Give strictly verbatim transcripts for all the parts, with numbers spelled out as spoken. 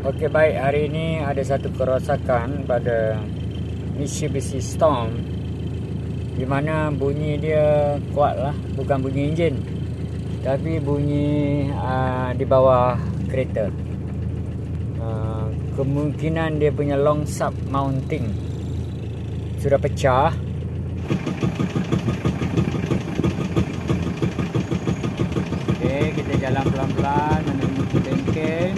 Okey, baik, hari ini ada satu kerosakan pada Mitsubishi Storm, di mana bunyi dia kuat lah, bukan bunyi enjin, tapi bunyi uh, di bawah kereta. Uh, kemungkinan dia punya long sub mounting sudah pecah. Okey, kita jalan pelan-pelan menuju ke bengkel.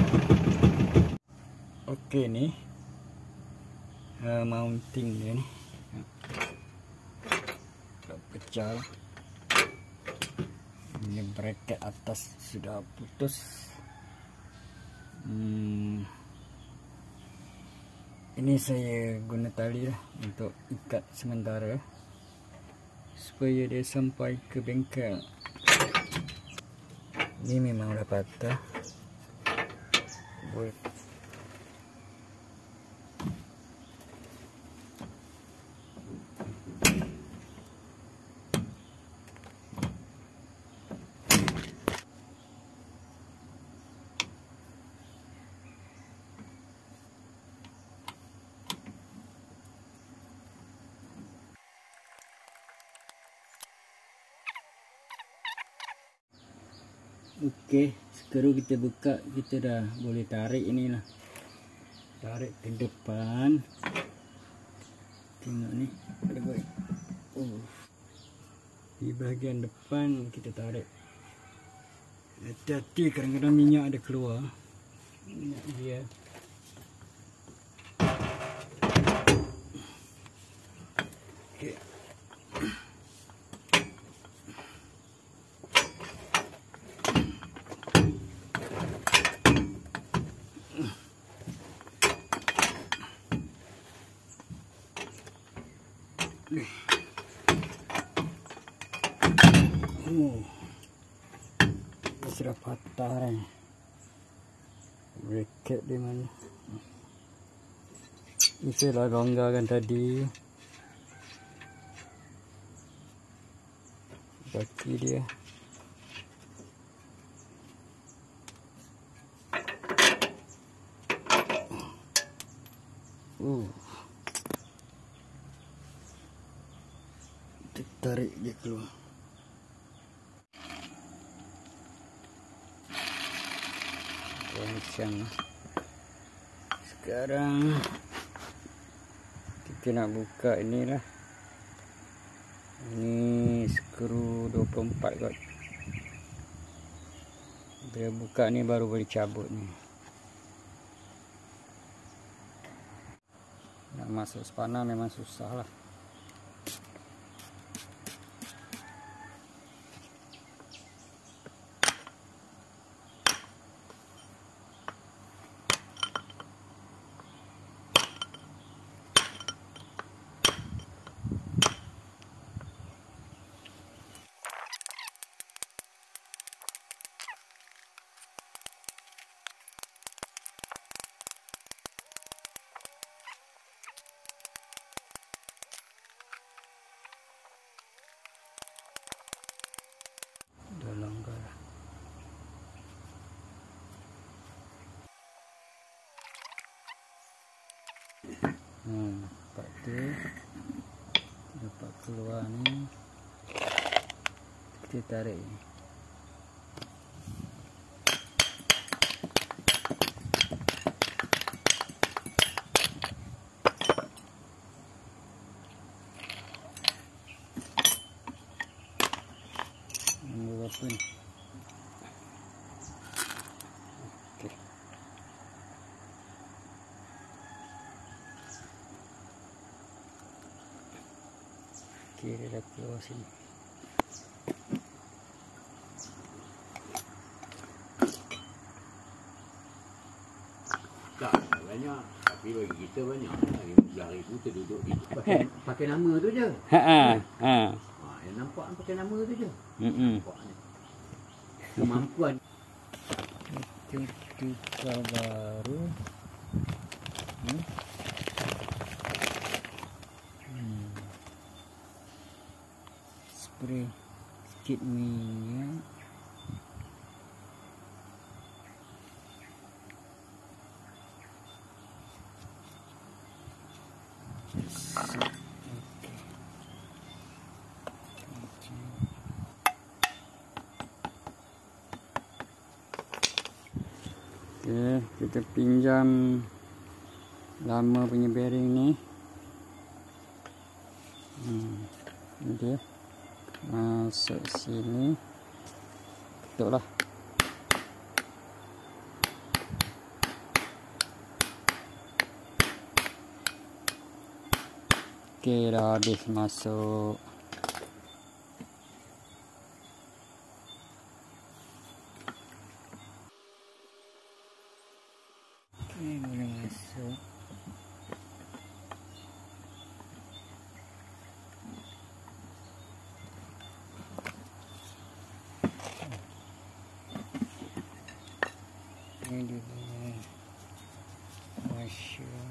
Okey, ni uh, mounting dia ni dah pecah. Ini bracket atas sudah putus. Hmm. Ini saya guna tali lah untuk ikat sementara supaya dia sampai ke bengkel. Ini memang dah patah. Boleh. Okey, sekarang kita buka, kita dah boleh tarik inilah. Tarik ke depan. Tengok ni, ada baik. Oh. Di bahagian depan kita tarik. Hati-hati, kadang-kadang minyak ada keluar. Minyak dia. Okey. Oh, dia sudah patah ni. Bracket di mana? Ini saya longgarkan tadi. Baki dia. Uh. Kita tarik dia keluar. Rancang. Sekarang kita nak buka inilah. Ini skru dua puluh empat kot. Bila buka ni baru boleh cabut ni. Nak masuk spana memang susah lah. Hmm, nampak tu dapat keluar ni, kita tarik ni. Nombor berapa ni? Dia dah keluar sini. Tak banyak, tapi bagi kita banyak. lima belas ribu kita duduk di pakai, pakai nama tu je. Ha ha. Ha. Ha, yang nampak pakai nama tu je. Hmm. Kemampuan. Itu tukar baru. Hmm. Spray sikit minyak. Okey, kita pinjam lama punya bearing ni. Hmm, ini dia. Masuk sini. Tutuplah. Okey, dah habis masuk. Okey, boleh masuk. Ini dia punya washer.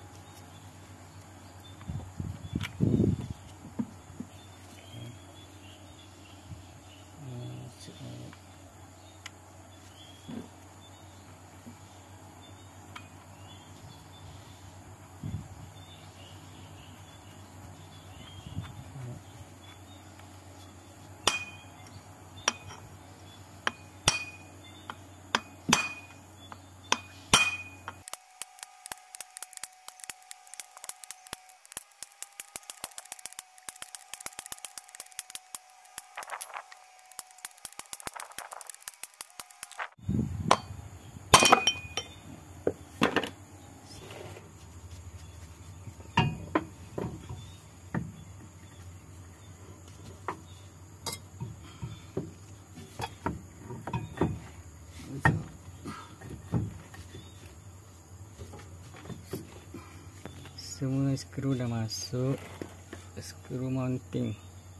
Semua skru dah masuk. Skru mounting.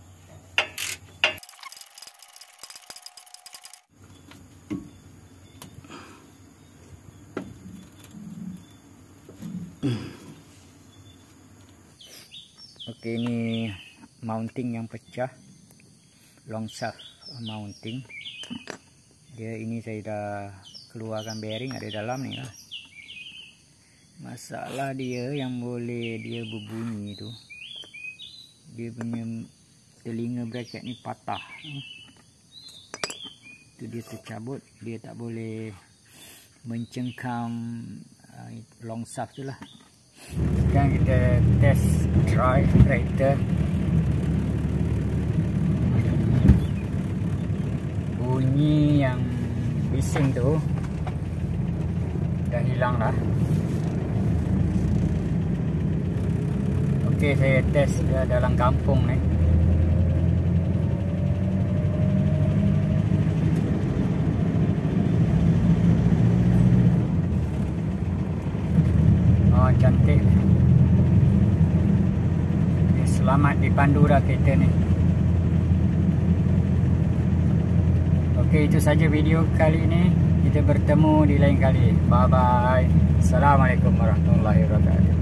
Okey, ini mounting yang pecah. Long shaft mounting. Dia ini saya dah keluarkan bearing ada dalam ni lah. Masalah dia yang boleh dia berbunyi tu, dia punya telinga bracket ni patah. Tu dia tercabut, dia tak boleh mencengkam uh, long shaft tu lah. Sekarang kita test drive tractor. Bunyi yang bising tu dah hilang lah. Okey, saya test dia dalam kampung ni. Oh, cantik. Okay, selamat dipandu dah kereta ni. Okey, itu saja video kali ini. Kita bertemu di lain kali. Bye bye. Assalamualaikum warahmatullahi wabarakatuh.